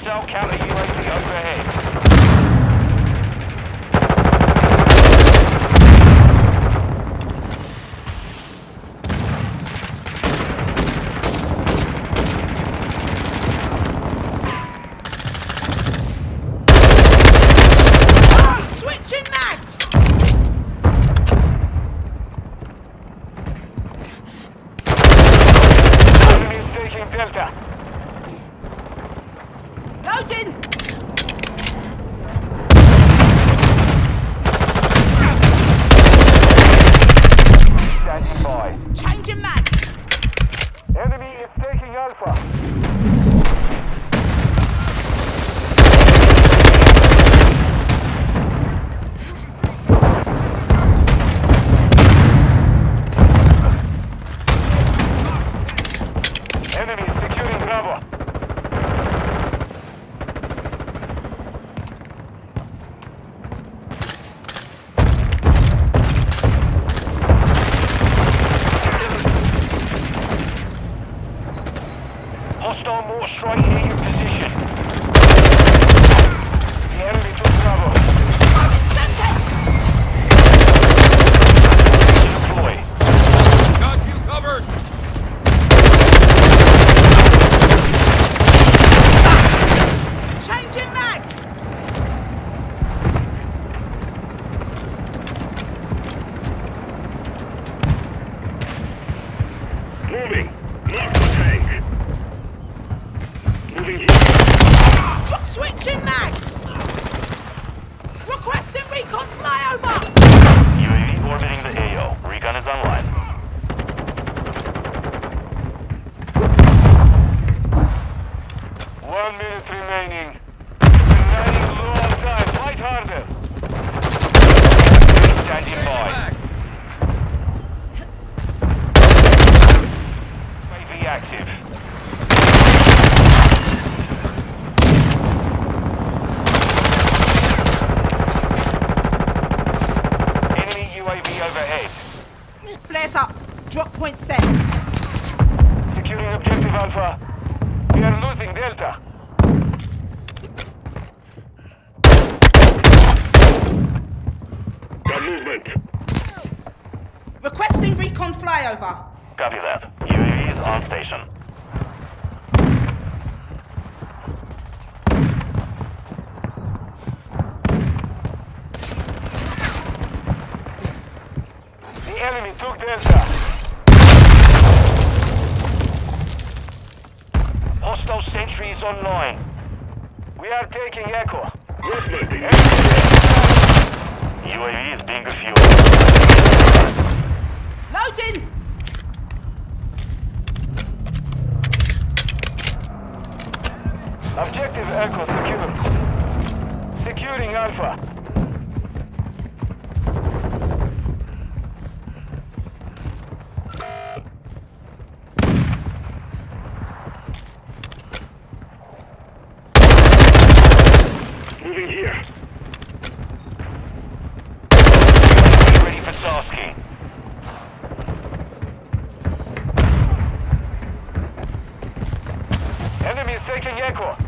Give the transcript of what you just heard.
Hostile counter UAV overhead. Switching mags! Enemy is taking Delta. Loading! Standing by. Changing mag! Enemy is taking Alpha. Enemy is securing Bravo. Hostile more strike near your position. The enemy took Bravo. I'm in sentence! Deploy. Got you covered! Changing mags! Moving. Mark the tank. Moving here. Switching mags! Requesting recon flyover! UAV orbiting the AO. Recon is online. One minute remaining. Remaining low on time. Fight harder. Standing by. UAV active. Enemy UAV overhead. Flares up. Drop point set. Securing objective Alpha. We are losing Delta. Got movement. Requesting recon flyover. Copy that. UAV is on station. The enemy took Delta. Hostile sentry is online. We are taking Echo. UAV is being refueled. Loading! Objective Echo secured. Securing Alpha. Moving here. Ready for tasking. Enemy is taking Echo.